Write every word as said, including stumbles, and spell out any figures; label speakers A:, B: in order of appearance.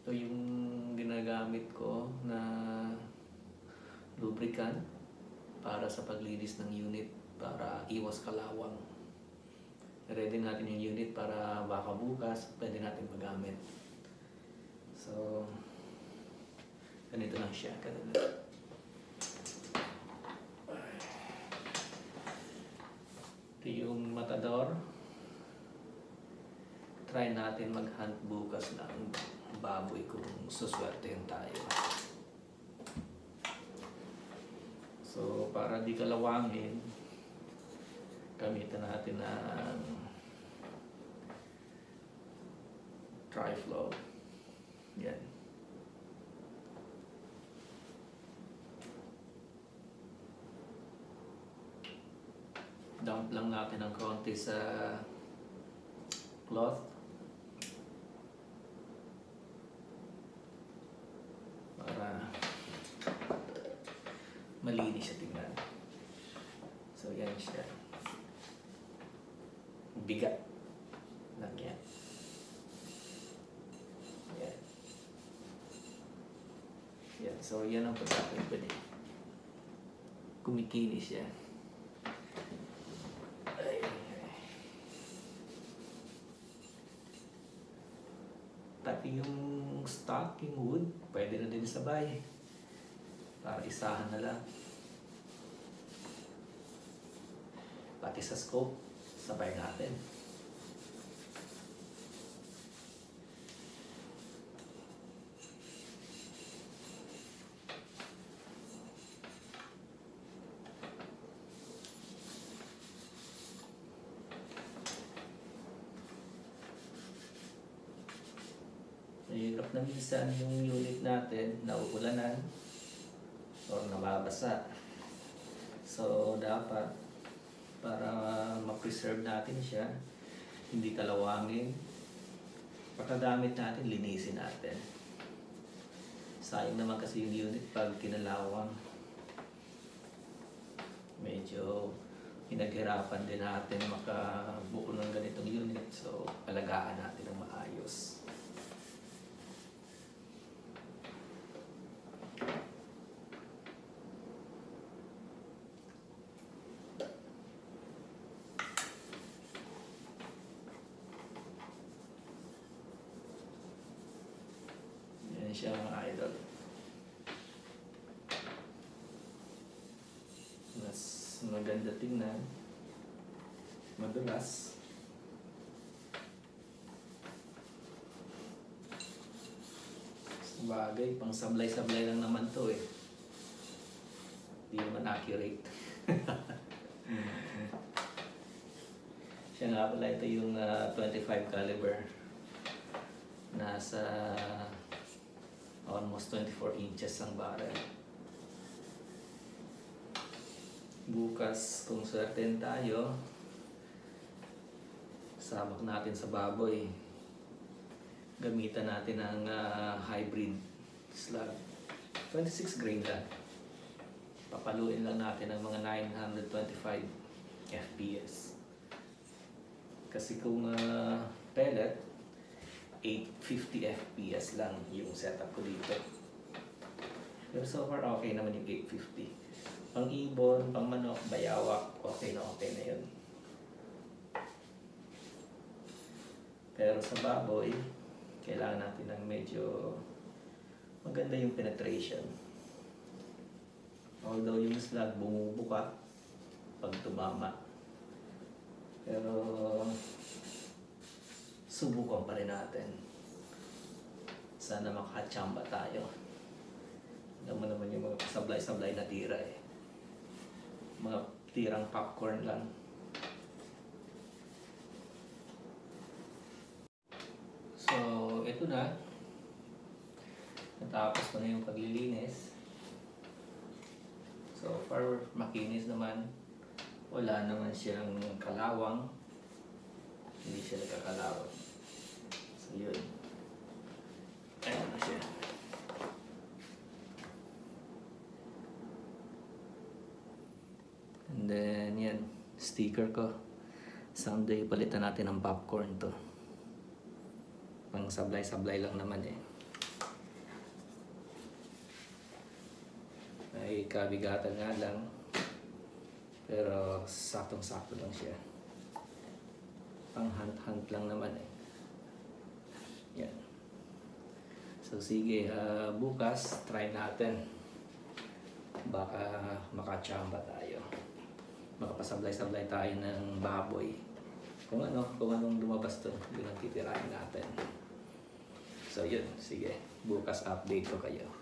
A: Ito yung ginagamit ko na lubricant para sa paglinis ng unit para iwas kalawang. Ready natin yung unit para baka bukas pwede natin magamit. So, ganito lang siya. Ganito. Ito yung matador. Try natin mag-hunt bukas ng baboy kung suswertein tayo. So, para di kalawangin, gamitan natin ng tri-flow. Yan. Dump lang natin ng konti sa cloth. Para malinis siya tingnan. So yan siya. Bigat lang yan. Yan. Yan. So yan ang pagkakit pa din. Kumikinis yan. Ay, ay. Pati yung stocking wood, pwede na din sabay. Para isahan na lang. Pati sa scope, sabay natin. Mahirap na minsan yung unit natin na uulanan or nababasa. So dapat para ma-preserve natin siya, hindi kalawangin, pagkagamit natin, linisin natin. Sayang naman kasi yung unit pag kinalawang. Medyo pinaghirapan din natin makabuo ng ganitong unit. So alagaan natin ng maayos. Siya mga idol. Mas maganda tingnan. Madulas. Bagay, pang sablay-sablay lang naman to eh. Hindi naman accurate. Siya nga pala, ito yung uh, twenty-five caliber. Nasa almost twenty-four inches ang barrel. Bukas, kung certain tayo, sabak natin sa baboy. Gamitan natin ng uh, hybrid slug. twenty-six grain lang. Papaluin lang natin ng mga nine twenty-five F P S. Kasi kung uh, pellet, eight fifty F P S lang yung setup ko dito. Pero so far okay naman yung eight fifty. Pang ibon, pang manok, bayawak, okay na okay na yun. Pero sa baboy, kailangan natin ng medyo maganda yung penetration. Although yung slug bumubuka pag tumama. Pero subukan pa rin natin. Sana makachamba tayo. Alam mo naman yung mga sablay-sablay na tira eh. Mga tirang popcorn lang. So, ito na. Natapos ko na yung paglilinis. So far, makinis naman. Wala naman siyang kalawang. Hindi siya nagkakalawang. So yun. Ayan na siya. And then yan, sticker ko. Someday palitan natin ng popcorn to. Pang sablay-sablay lang naman eh. May kabigatan nga lang. Pero saktong-sakto lang siya. Pang hunt-hunt lang naman eh. Yan. So sige, uh, bukas try natin. Baka makachamba tayo. Makapasablay-sablay tayo ng baboy. Kung ano, kung anong lumabas to, yun ang titirahin natin. So yun, sige. Bukas update ko kayo.